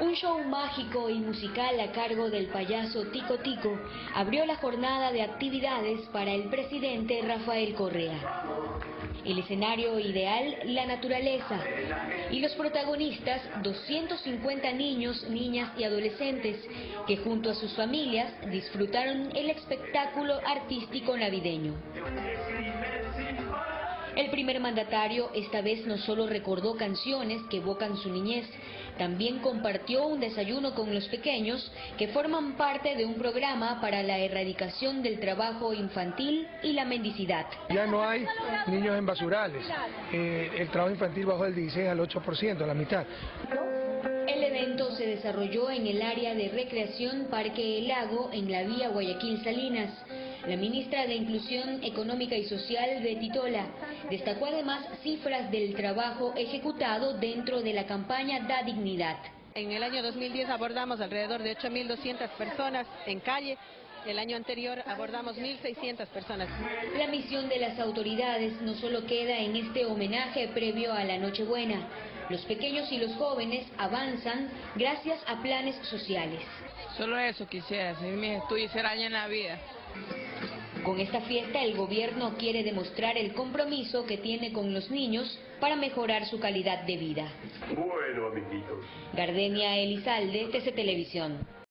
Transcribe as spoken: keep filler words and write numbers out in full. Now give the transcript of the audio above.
Un show mágico y musical a cargo del payaso Tico Tico abrió la jornada de actividades para el presidente Rafael Correa. El escenario ideal, la naturaleza, y los protagonistas, doscientos cincuenta niños, niñas y adolescentes, que junto a sus familias disfrutaron el espectáculo artístico navideño. El primer mandatario esta vez no solo recordó canciones que evocan su niñez, también compartió un desayuno con los pequeños que forman parte de un programa para la erradicación del trabajo infantil y la mendicidad. Ya no hay niños en basurales, eh, el trabajo infantil bajó del dieciséis al ocho por ciento, a la mitad. El evento se desarrolló en el área de recreación Parque El Lago, en la vía Guayaquil-Salinas. La ministra de Inclusión Económica y Social, Betty Tola, destacó además cifras del trabajo ejecutado dentro de la campaña Da Dignidad. En el año dos mil diez abordamos alrededor de ocho mil doscientas personas en calle. El año anterior abordamos mil seiscientas personas. La misión de las autoridades no solo queda en este homenaje previo a la Nochebuena. Los pequeños y los jóvenes avanzan gracias a planes sociales. Solo eso quisiera, seguir mis estudios y ser alguien en la vida. Con esta fiesta el gobierno quiere demostrar el compromiso que tiene con los niños para mejorar su calidad de vida. Bueno, amiguitos. Gardenia Elizalde, T C Televisión.